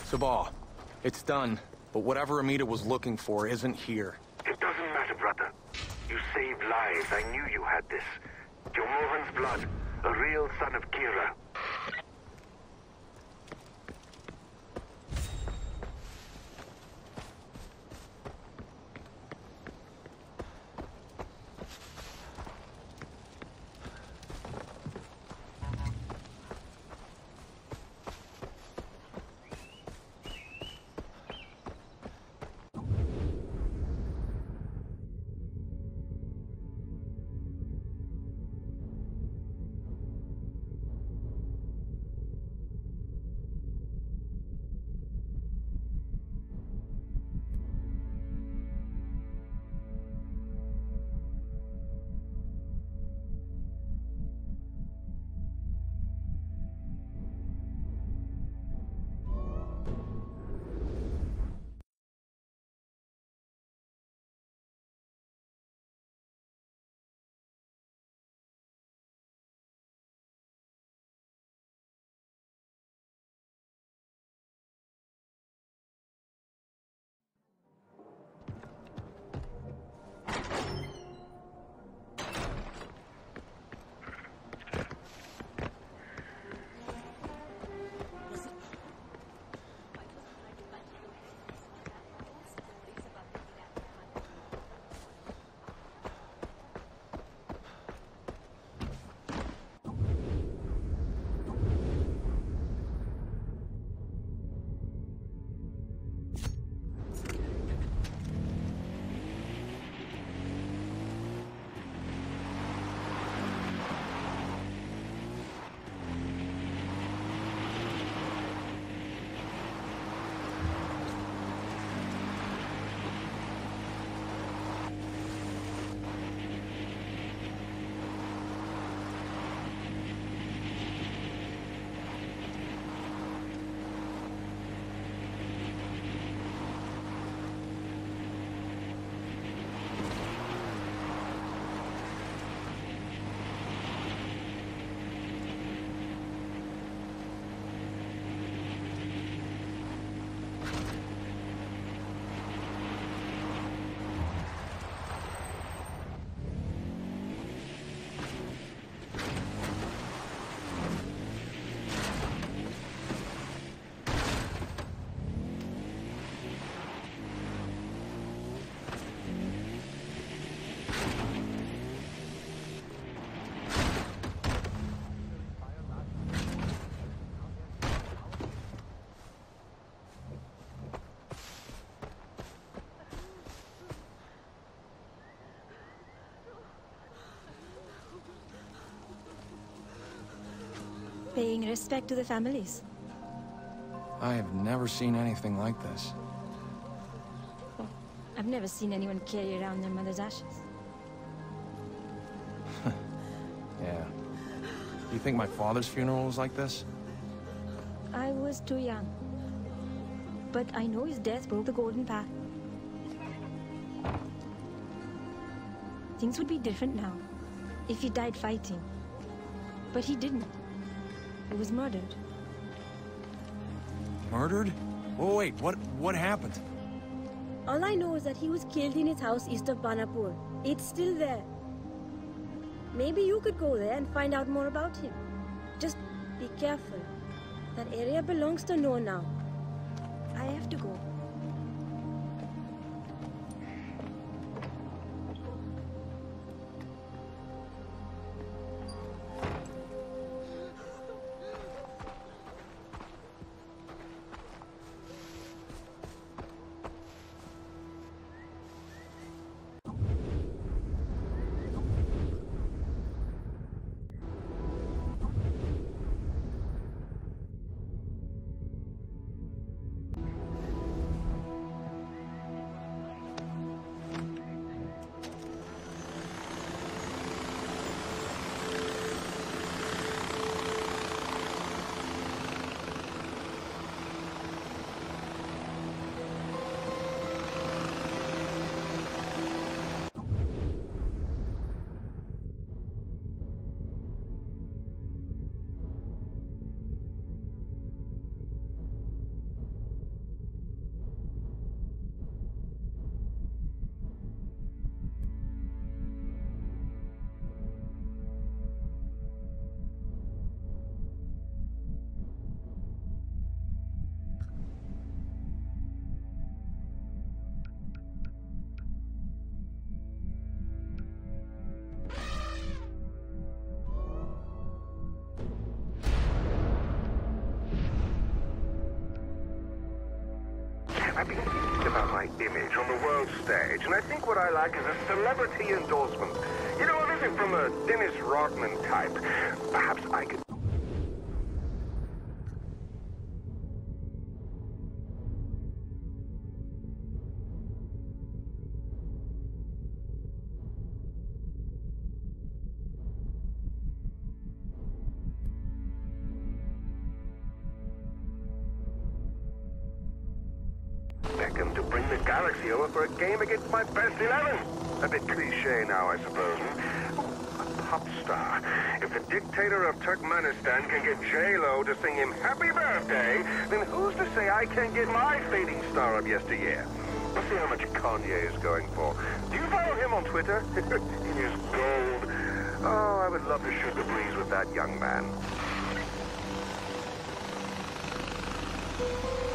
Sabal, it's done, but whatever Amita was looking for isn't here. It doesn't matter, brother. You saved lives. I knew you had this. You're Morven's blood, a real son of Kira. Paying respect to the families. I have never seen anything like this. Oh, I've never seen anyone carry around their mother's ashes. Yeah. You think my father's funeral was like this? I was too young. But I know his death broke the golden path. Things would be different now, if he died fighting. But he didn't. He was murdered. Murdered? Oh, wait, what happened? All I know is that he was killed in his house east of Banapur. It's still there. Maybe you could go there and find out more about him. Just be careful. That area belongs to Noor now. I have to go. I've been thinking about my image on the world stage, and I think what I like is a celebrity endorsement. You know, a visit from a Dennis Rodman type. Perhaps I could... Beckham to bring the Galaxy over for a game against my best 11. A bit cliche now, I suppose. A pop star. If the dictator of Turkmenistan can get J-Lo to sing him happy birthday, then who's to say I can't get my fading star of yesteryear? Let's see how much Kanye is going for. Do you follow him on Twitter? He is gold. Oh, I would love to shoot the breeze with that young man.